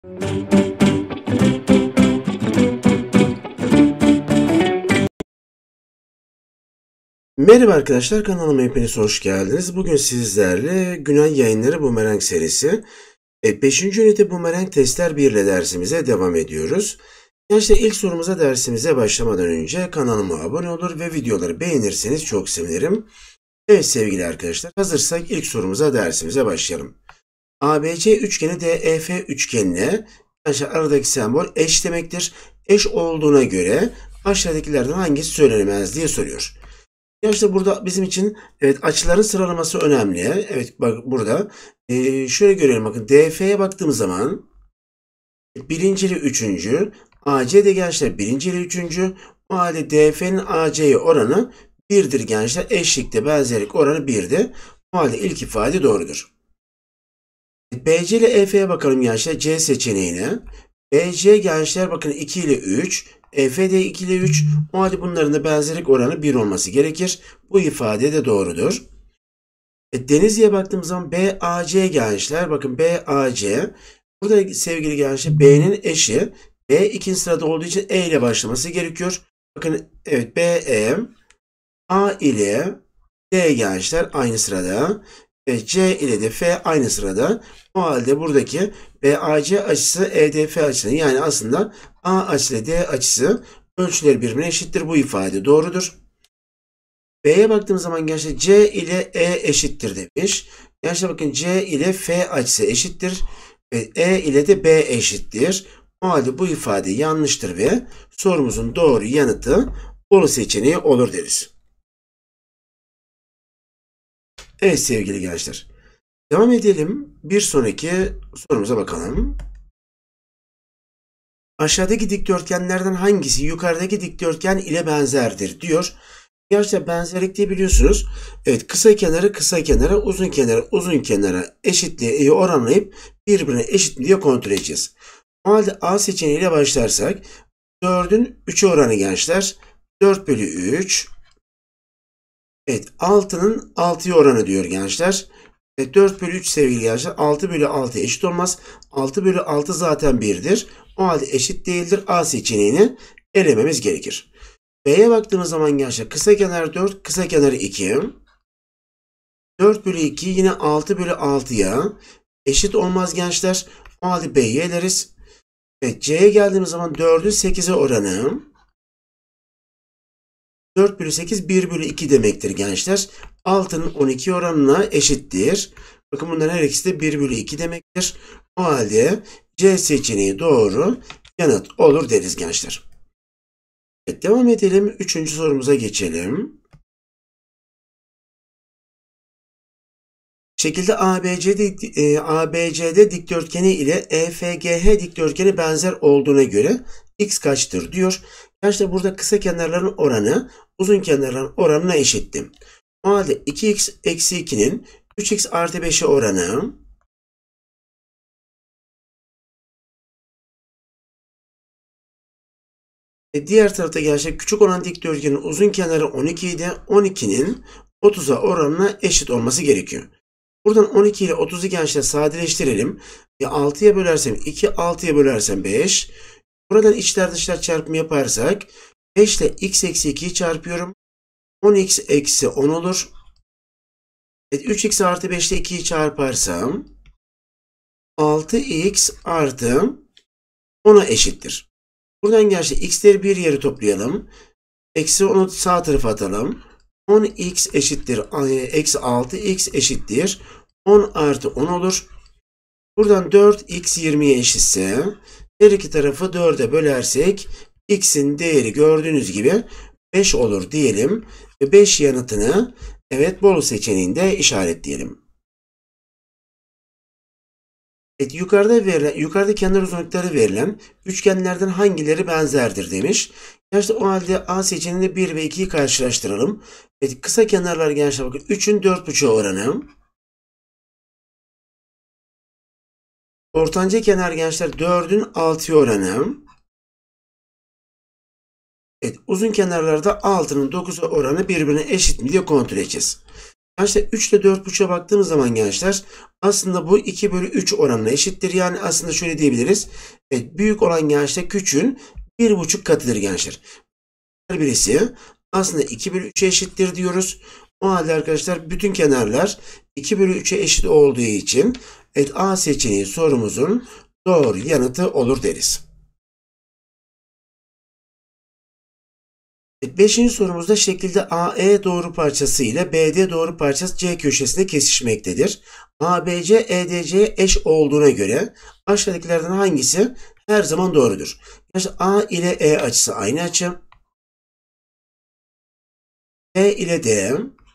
Merhaba arkadaşlar, kanalıma hepiniz hoş geldiniz. Bugün sizlerle Günay Yayınları Bumerang serisi 5. ünite Bumerang Testler 1 ile dersimize devam ediyoruz. Gençler, ilk sorumuza dersimize başlamadan önce kanalıma abone olur ve videoları beğenirseniz çok sevinirim. Evet sevgili arkadaşlar, hazırsak ilk sorumuza dersimize başlayalım. ABC üçgeni DEF üçgenine, aradaki sembol eş demektir. Eş olduğuna göre aşağıdakilerden hangisi söylenemez diye soruyor. Ya işte burada bizim için açıların sıralaması önemli. Evet bak burada şöyle görelim, bakın DF'ye baktığımız zaman birinci ile üçüncü, AC de gençler birinci ile üçüncü. O halde DF'nin AC'ye oranı 1'dir gençler. Eşlikte benzerlik oranı 1'di. O halde ilk ifade doğrudur. BC ile EF'ye bakalım gençler, C seçeneğine. BC gençler bakın 2 ile 3. EF de 2 ile 3. O halde bunların da benzerlik oranı 1 olması gerekir. Bu ifade de doğrudur. Denizli'ye baktığımız zaman BAC gençler. Bakın BAC. Burada sevgili gençler B'nin eşi. B ikinci sırada olduğu için E ile başlaması gerekiyor. Bakın evet BE A ile D gençler aynı sırada. C ile de F aynı sırada. O halde buradaki BAC açısı EDF açısına, yani aslında A açısı ile D açısı ölçüleri birbirine eşittir. Bu ifade doğrudur. B'ye baktığımız zaman gençler C ile E eşittir demiş. Gençler bakın C ile F açısı eşittir. E ile de B eşittir. O halde bu ifade yanlıştır ve sorumuzun doğru yanıtı Bolu seçeneği olur deriz. Evet sevgili gençler. Devam edelim. Bir sonraki sorumuza bakalım. Aşağıdaki dikdörtgenlerden hangisi yukarıdaki dikdörtgen ile benzerdir diyor. Gerçekten benzerlik diye biliyorsunuz. Evet, kısa kenarı kısa kenara, uzun kenarı uzun kenara eşitliği oranlayıp birbirine eşit mi diye kontrol edeceğiz. O halde A seçeneğiyle başlarsak 4'ün 3'e oranı gençler 4 bölü 3. Evet, 6'nın 6'ya oranı diyor gençler. 4 bölü 3 sevgili gençler 6 bölü 6 eşit olmaz. 6 bölü 6 zaten 1'dir. O halde eşit değildir. A seçeneğini elememiz gerekir. B'ye baktığımız zaman gençler kısa kenar 4, kısa kenarı 2. 4 bölü 2 yine 6 bölü 6'ya eşit olmaz gençler. O halde B'yi eleriz. Evet, C'ye geldiğimiz zaman 4'ün 8'e oranı 4 bölü 8 1 bölü 2 demektir gençler. 6'nın 12 oranına eşittir. Bakın bunların her ikisi de 1 bölü 2 demektir. O halde C seçeneği doğru yanıt olur deriz gençler. Evet, devam edelim. Üçüncü sorumuza geçelim. Şekilde ABCD dikdörtgeni ile EFGH dikdörtgeni benzer olduğuna göre x kaçtır diyor. Gençler burada kısa kenarların oranı uzun kenarların oranına eşittir. O halde 2x eksi 2'nin 3x artı 5'e oranı diğer tarafta gençler küçük olan dikdörtgenin uzun kenarı 12 idi. 12'nin 30'a oranına eşit olması gerekiyor. Buradan 12 ile 30'u gençler sadeleştirelim. 6'ya bölersem 2, 6'ya bölersem 5. Buradan içler dışlar çarpımı yaparsak 5 ile x eksi 2'yi çarpıyorum. 10x eksi 10 olur. 3x artı 5 ile 2'yi çarparsam 6x artı 10'a eşittir. Buradan gençler x'leri bir yere toplayalım. Eksi 10'u sağ tarafa atalım. 10x eşittir. Eksi 6x eşittir 10 artı 10 olur. Buradan 4x 20'ye eşitse her iki tarafı 4'e bölersek x'in değeri gördüğünüz gibi 5 olur diyelim. Ve 5 yanıtını evet Bolu seçeneğinde işaretleyelim. Evet, yukarıda kenar uzunlukları verilen üçgenlerden hangileri benzerdir demiş. Gençler o halde A seçeneğinde 1 ve 2'yi karşılaştıralım. Evet, kısa kenarlar gençler bakın 3'ün 4,5 oranı. Ortanca kenar gençler 4'ün 6'ya oranı. Evet, uzun kenarlarda 6'nın 9'a oranı birbirine eşit mi diye kontrol edeceğiz. Gençler 3 ile 4,5'a baktığımız zaman gençler aslında bu 2 bölü 3 oranına eşittir. Yani aslında şöyle diyebiliriz. Evet, büyük olan gençler küçüğün 1,5 katıdır gençler. Her birisi aslında 2 bölü 3'e eşittir diyoruz. O halde arkadaşlar bütün kenarlar 2 bölü 3'e eşit olduğu için evet, A seçeneği sorumuzun doğru yanıtı olur deriz. Evet, 5. sorumuzda şekilde AE doğru parçası ile BD doğru parçası C köşesinde kesişmektedir. ABC EDC'ye eş olduğuna göre aşağıdakilerden hangisi her zaman doğrudur? Yani A ile E açısı aynı açı. B ile D.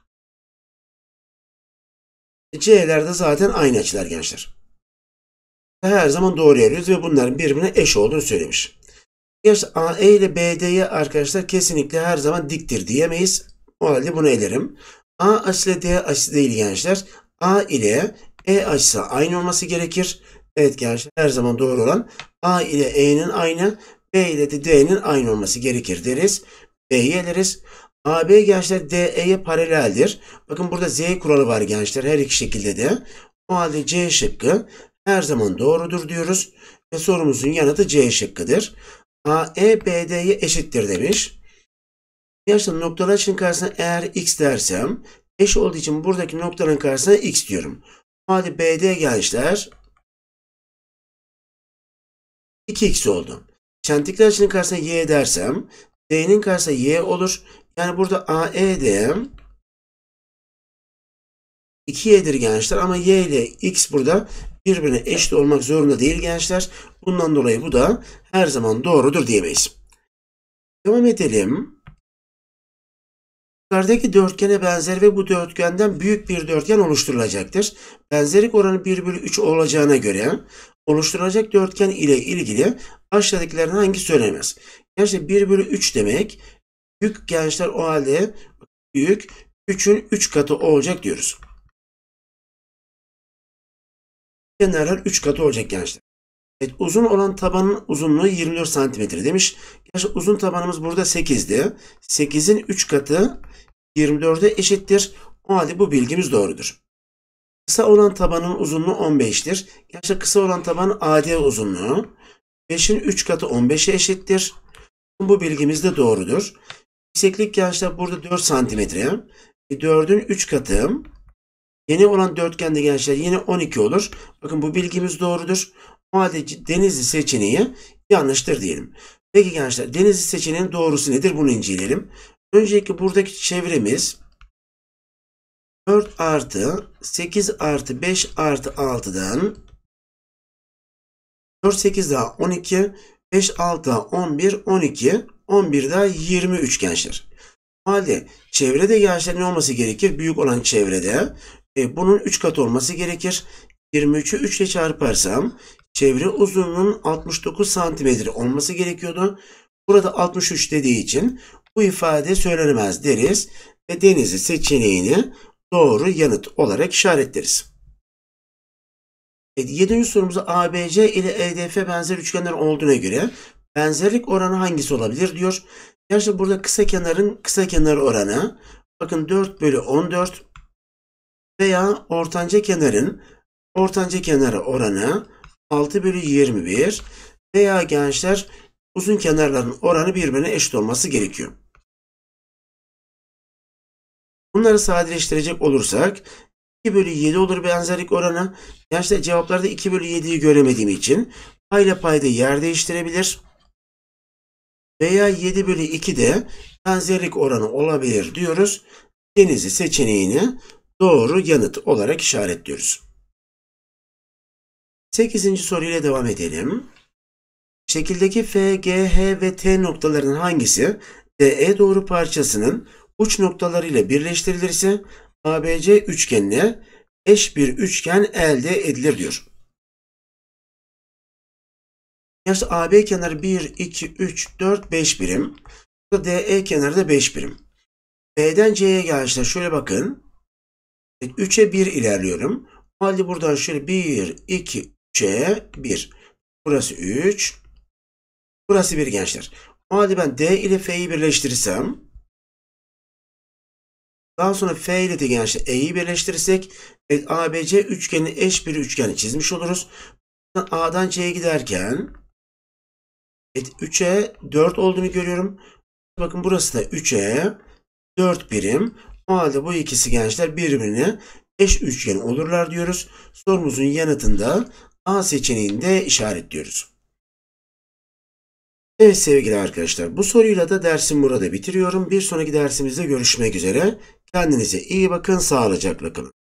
C'ler de zaten aynı açılar gençler. Her zaman doğru arıyoruz ve bunların birbirine eş olduğunu söylemiş. Gerçi AE ile BD'ye arkadaşlar kesinlikle her zaman diktir diyemeyiz. O halde bunu elerim. A açısı ile D açısı değil gençler. A ile E açısı aynı olması gerekir. Evet gençler her zaman doğru olan A ile E'nin aynı, B ile de D'nin aynı olması gerekir deriz. B'yi eleriz. AB gençler DE'ye paraleldir. Bakın burada Z kuralı var gençler her iki şekilde de. O halde C şıkkı her zaman doğrudur diyoruz. Ve sorumuzun yanıtı C şıkkıdır. AE BD'ye eşittir demiş. Gerçekten noktalar için karşısına eğer x dersem eş olduğu için buradaki noktanın karşısına x diyorum. O halde BD gençler 2x oldu. Çentikler için karşısına y dersem D'nin karşısına y olur. Yani burada AE'de 2y'dir gençler ama y ile x burada birbirine eşit olmak zorunda değil gençler. Bundan dolayı bu da her zaman doğrudur diyemeyiz. Devam edelim. Yukarıdaki dörtgene benzer ve bu dörtgenden büyük bir dörtgen oluşturulacaktır. Benzerlik oranı 1 bölü 3 olacağına göre oluşturulacak dörtgen ile ilgili aşağıdakilerden hangisi söylenemez? Gerçi 1 bölü 3 demek büyük gençler o halde büyük 3'ün 3 katı olacak diyoruz. Kenarlar 3 katı olacak gençler. Evet, uzun olan tabanın uzunluğu 24 cm demiş. Gerçi uzun tabanımız burada 8'di. 8'in 3 katı 24'e eşittir. O halde bu bilgimiz doğrudur. Kısa olan tabanın uzunluğu 15'tir. Gerçi kısa olan tabanın AD uzunluğu 5'in 3 katı 15'e eşittir. Bu bilgimiz de doğrudur. Yükseklik gençler burada 4 cm. 4'ün 3 katı. Yeni olan dörtgende gençler yine 12 olur. Bakın bu bilgimiz doğrudur. O halde Denizli seçeneği yanlıştır diyelim. Peki gençler Denizli seçeneğinin doğrusu nedir? Bunu inceleyelim. Öncelikle buradaki çevremiz 4 artı 8 artı 5 artı 6'dan 4 8 daha 12 5 6 daha 11 12 11 daha 23 gençler. O halde çevrede gençler ne olması gerekir? Büyük olan çevrede bunun 3 katı olması gerekir. 23'ü 3 ile çarparsam çevre uzunluğunun 69 cm olması gerekiyordu. Burada 63 dediği için bu ifade söylenemez deriz ve Denizli seçeneğini doğru yanıt olarak işaretleriz. 7. sorumuzda ABC ile EDF benzer üçgenler olduğuna göre benzerlik oranı hangisi olabilir diyor. Gerçi burada kısa kenarın kısa kenar oranı bakın 4 bölü 14 veya ortanca kenarın ortanca kenarı oranı 6 bölü 21 veya gençler uzun kenarların oranı birbirine eşit olması gerekiyor. Bunları sadeleştirecek olursak 2 bölü 7 olur benzerlik oranı. Gençler cevaplarda 2 bölü 7'yi göremediğim için payla payda yer değiştirebilir. Veya 7 bölü 2 de benzerlik oranı olabilir diyoruz. Denizli seçeneğini doğru yanıt olarak işaretliyoruz. 8. soruyla devam edelim. Şekildeki F, G, H ve T noktalarının hangisi DE doğru parçasının uç noktalarıyla birleştirilirse ABC üçgenine eş bir üçgen elde edilir diyor. Yani AB kenarı 1, 2, 3, 4, 5 birim. DE kenarı da 5 birim. B'den C'ye gelişler şöyle bakın. 3'e 1 ilerliyorum. O halde buradan şöyle 1, 2, 3'e 1. Burası 3. Burası 1 gençler. O halde ben D ile F'yi birleştirirsem Daha sonra F ile de gençler E'yi birleştirirsek ABC üçgenin eş bir üçgeni çizmiş oluruz. A'dan C'ye giderken 3'e 4 olduğunu görüyorum. Bakın burası da 3'e 4 birim. O halde bu ikisi gençler birbirine eş üçgen olurlar diyoruz. Sorumuzun yanıtında A seçeneğinde işaretliyoruz. Evet sevgili arkadaşlar, bu soruyla da dersimi burada bitiriyorum. Bir sonraki dersimizde görüşmek üzere. Kendinize iyi bakın, sağlıcakla kalın.